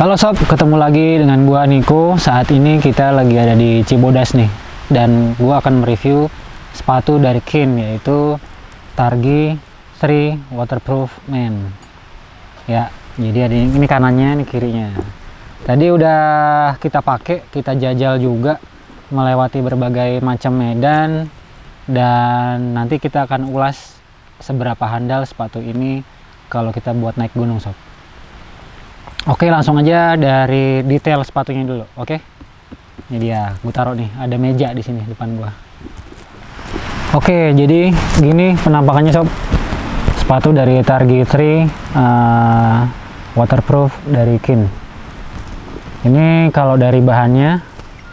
Halo sob, ketemu lagi dengan gua Niko. Saat ini kita lagi ada di Cibodas nih, dan gua akan mereview sepatu dari Kin, yaitu Targi 3 Waterproof Men. Ya, jadi ada ini kanannya, ini kirinya. Tadi udah kita pakai, kita jajal juga melewati berbagai macam medan, dan nanti kita akan ulas seberapa handal sepatu ini kalau kita buat naik gunung sob. Oke, langsung aja dari detail sepatunya dulu. Oke, ini dia, gue taruh nih, ada meja di sini depan gua. Oke, jadi gini penampakannya sob, sepatu dari Targi 3 waterproof dari Kin. Ini kalau dari bahannya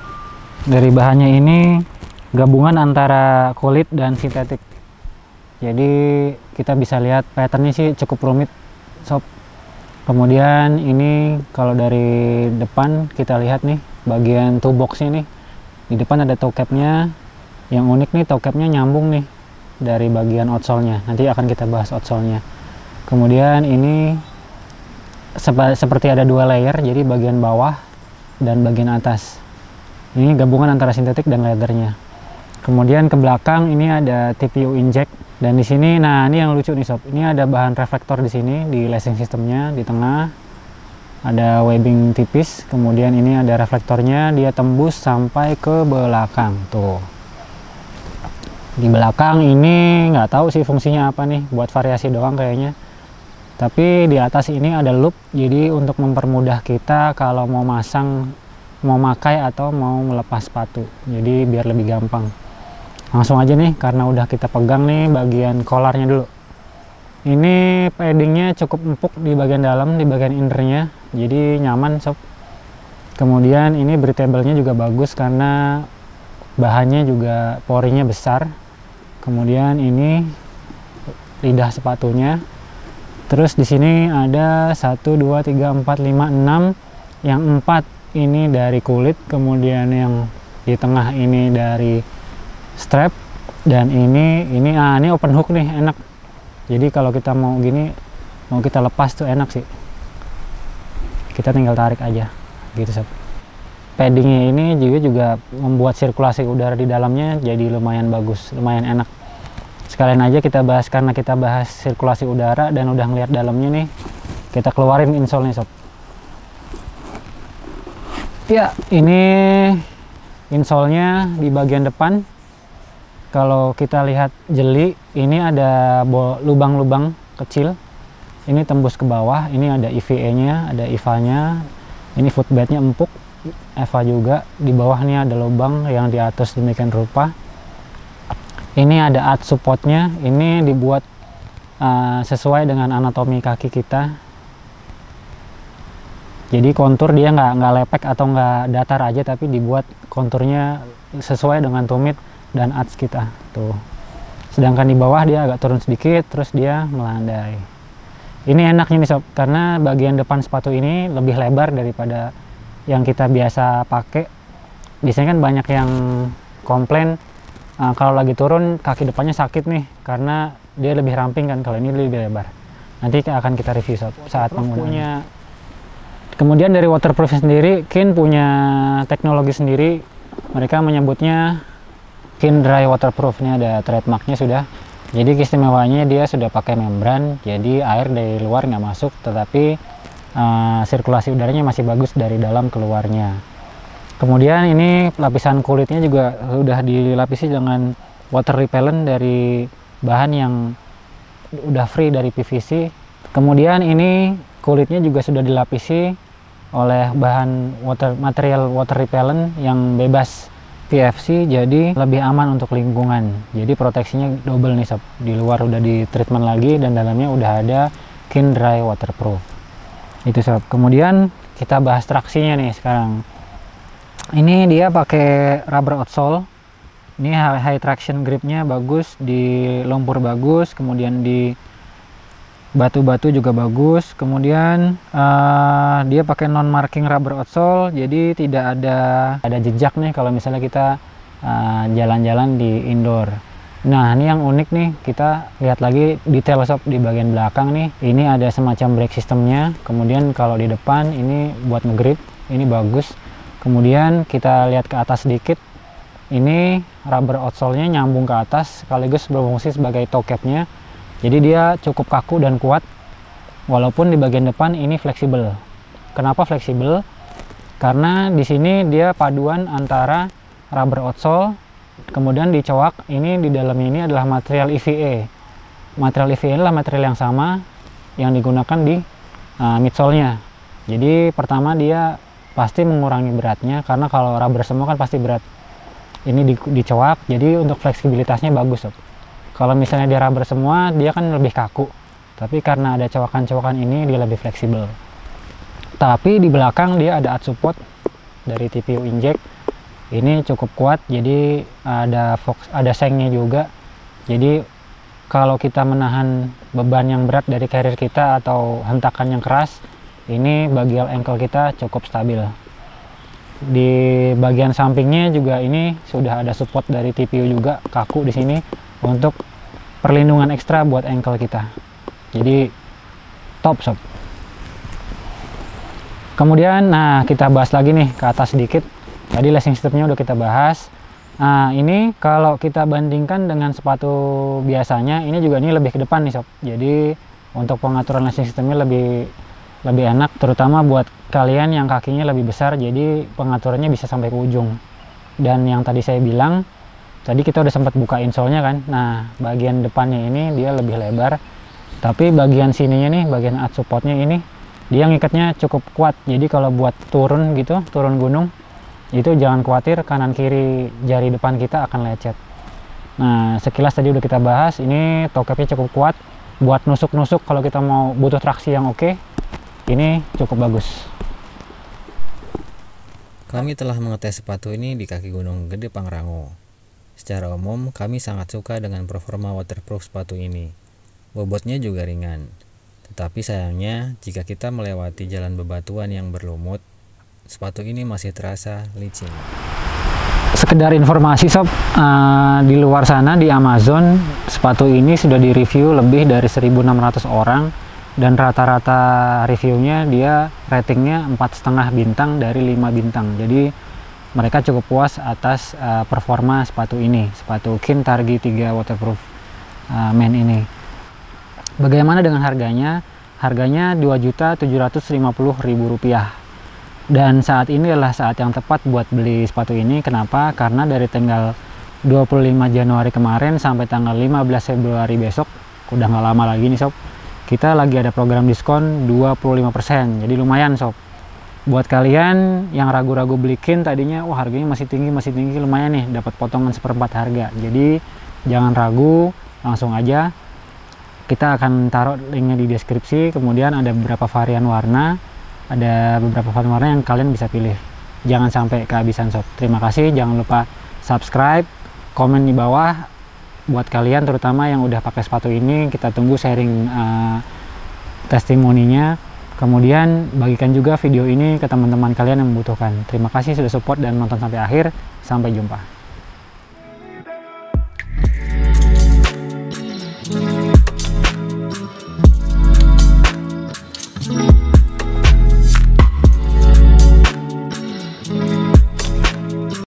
ini gabungan antara kulit dan sintetik. Jadi kita bisa lihat patternnya sih cukup rumit sob. Kemudian ini kalau dari depan kita lihat nih bagian toe boxnya nih, di depan ada toe capnya. Yang unik nih, toe capnya nyambung nih dari bagian outsole-nya. Nanti akan kita bahas outsole-nya. Kemudian ini seperti ada dua layer, jadi bagian bawah dan bagian atas. Ini gabungan antara sintetik dan leathernya. Kemudian ke belakang ini ada TPU inject, dan di sini, nah ini yang lucu nih sob, ini ada bahan reflektor di sini di lacing sistemnya. Di tengah ada webbing tipis, kemudian ini ada reflektornya, dia tembus sampai ke belakang tuh. Di belakang ini nggak tahu sih fungsinya apa nih, buat variasi doang kayaknya. Tapi di atas ini ada loop, jadi untuk mempermudah kita kalau mau masang, mau pakai atau mau melepas sepatu, jadi biar lebih gampang. Langsung aja nih, karena udah kita pegang nih bagian collarnya dulu. Ini paddingnya cukup empuk di bagian dalam, di bagian innernya, jadi nyaman sob. Kemudian ini breathable-nya juga bagus karena bahannya juga porinya besar. Kemudian ini lidah sepatunya. Terus di sini ada 1, 2, 3, 4, 5, 6. Yang 4 ini dari kulit, kemudian yang di tengah ini dari strap, dan ini open hook nih, enak. Jadi kalau kita mau gini, mau kita lepas tuh enak sih, kita tinggal tarik aja gitu sob. Paddingnya ini juga membuat sirkulasi udara di dalamnya jadi lumayan bagus, lumayan enak. Sekalian aja kita bahas, karena kita bahas sirkulasi udara dan udah ngeliat dalamnya nih, kita keluarin insole-nya sob. Ya, ini insole-nya di bagian depan. Kalau kita lihat jeli, ini ada lubang-lubang kecil. Ini tembus ke bawah. Ini ada EVA-nya, ada IFA-nya. Ini footbed-nya empuk, EVA juga. Di bawah ini ada lubang, yang di atas demikian rupa. Ini ada arch support-nya. Ini dibuat sesuai dengan anatomi kaki kita. Jadi kontur dia nggak lepek atau nggak datar aja, tapi dibuat konturnya sesuai dengan tumit dan arch kita tuh. Sedangkan di bawah dia agak turun sedikit, terus dia melandai. Ini enaknya nih sob, karena bagian depan sepatu ini lebih lebar daripada yang kita biasa pakai. Biasanya kan banyak yang komplain kalau lagi turun kaki depannya sakit nih, karena dia lebih ramping kan. Kalau ini lebih lebar. Nanti akan kita review sob saat penggunaannya. Kemudian dari waterproof sendiri, Kin punya teknologi sendiri. Mereka menyebutnya Kin Dry Waterproof. Ini ada trademarknya sudah. Jadi keistimewanya dia sudah pakai membran, jadi air dari luar nggak masuk, tetapi sirkulasi udaranya masih bagus dari dalam keluarnya. Kemudian ini lapisan kulitnya juga sudah dilapisi dengan water repellent dari bahan yang udah free dari PVC. Kemudian ini kulitnya juga sudah dilapisi oleh bahan material water repellent yang bebas PFC, jadi lebih aman untuk lingkungan. Jadi proteksinya double nih sob. Di luar udah di treatment lagi, dan dalamnya udah ada Kin Dry Waterproof. Itu sob. Kemudian kita bahas traksinya nih sekarang. Ini dia pakai rubber outsole. Ini high traction gripnya bagus, di lumpur bagus, kemudian di batu-batu juga bagus. Kemudian dia pakai non marking rubber outsole, jadi tidak ada jejak nih kalau misalnya kita jalan-jalan di indoor. Nah, ini yang unik nih, kita lihat lagi detail sob di bagian belakang nih. Ini ada semacam brake systemnya. Kemudian kalau di depan ini buat nge-grip, ini bagus. Kemudian kita lihat ke atas sedikit. Ini rubber outsole-nya nyambung ke atas sekaligus berfungsi sebagai toe cap-nya. Jadi dia cukup kaku dan kuat. Walaupun di bagian depan ini fleksibel. Kenapa fleksibel? Karena di sini dia paduan antara rubber outsole, kemudian di coak ini di dalamnya ini adalah material EVA. Material EVA adalah material yang sama yang digunakan di midsole-nya. Jadi pertama dia pasti mengurangi beratnya, karena kalau rubber semua kan pasti berat. Ini di coak, jadi untuk fleksibilitasnya bagus sob. Kalau misalnya dia rubber semua, dia kan lebih kaku. Tapi karena ada cowakan-cowakan ini, dia lebih fleksibel. Tapi di belakang dia ada arch support dari TPU inject. Ini cukup kuat, jadi ada sengnya juga. Jadi kalau kita menahan beban yang berat dari carrier kita atau hentakan yang keras, ini bagian ankle kita cukup stabil. Di bagian sampingnya juga ini sudah ada support dari TPU juga, kaku di sini untuk perlindungan ekstra buat ankle kita. Jadi top sob. Kemudian, nah kita bahas lagi nih ke atas sedikit. Tadi lacing systemnya udah kita bahas. Nah ini kalau kita bandingkan dengan sepatu biasanya, ini juga ini lebih ke depan nih sob. Jadi untuk pengaturan lacing systemnya lebih enak, terutama buat kalian yang kakinya lebih besar. Jadi pengaturannya bisa sampai ke ujung. Dan yang tadi saya bilang, tadi kita udah sempat buka insole-nya kan. Nah bagian depannya ini dia lebih lebar. Tapi bagian sininya nih, bagian arch support-nya ini, dia ngikatnya cukup kuat. Jadi kalau buat turun gitu, turun gunung, itu jangan khawatir kanan kiri jari depan kita akan lecet. Nah sekilas tadi udah kita bahas, ini toe cap-nya cukup kuat buat nusuk-nusuk. Kalau kita mau butuh traksi yang oke, ini cukup bagus. Kami telah mengetes sepatu ini di kaki Gunung Gede Pangrango. Secara umum kami sangat suka dengan performa waterproof sepatu ini. Bobotnya juga ringan. Tetapi sayangnya, jika kita melewati jalan bebatuan yang berlumut, sepatu ini masih terasa licin. Sekedar informasi sob, di luar sana di Amazon, sepatu ini sudah direview lebih dari 1.600 orang, dan rata-rata reviewnya dia ratingnya 4,5 bintang dari 5 bintang. Jadi mereka cukup puas atas performa sepatu ini, sepatu Keen Targhee 3 waterproof men ini. Bagaimana dengan harganya? Harganya Rp2.750.000. Dan saat ini adalah saat yang tepat buat beli sepatu ini. Kenapa? Karena dari tanggal 25 Januari kemarin sampai tanggal 15 Februari besok, udah nggak lama lagi nih sob, kita lagi ada program diskon 25%. Jadi lumayan sob. Buat kalian yang ragu-ragu beli Keen tadinya, wah harganya masih tinggi, lumayan nih, dapat potongan 1/4 harga. Jadi jangan ragu, langsung aja. Kita akan taruh linknya di deskripsi. Kemudian ada beberapa varian warna, yang kalian bisa pilih. Jangan sampai kehabisan sob. Terima kasih, jangan lupa subscribe, komen di bawah buat kalian terutama yang udah pakai sepatu ini. Kita tunggu sharing testimoninya. Kemudian bagikan juga video ini ke teman-teman kalian yang membutuhkan. Terima kasih sudah support dan nonton sampai akhir. Sampai jumpa.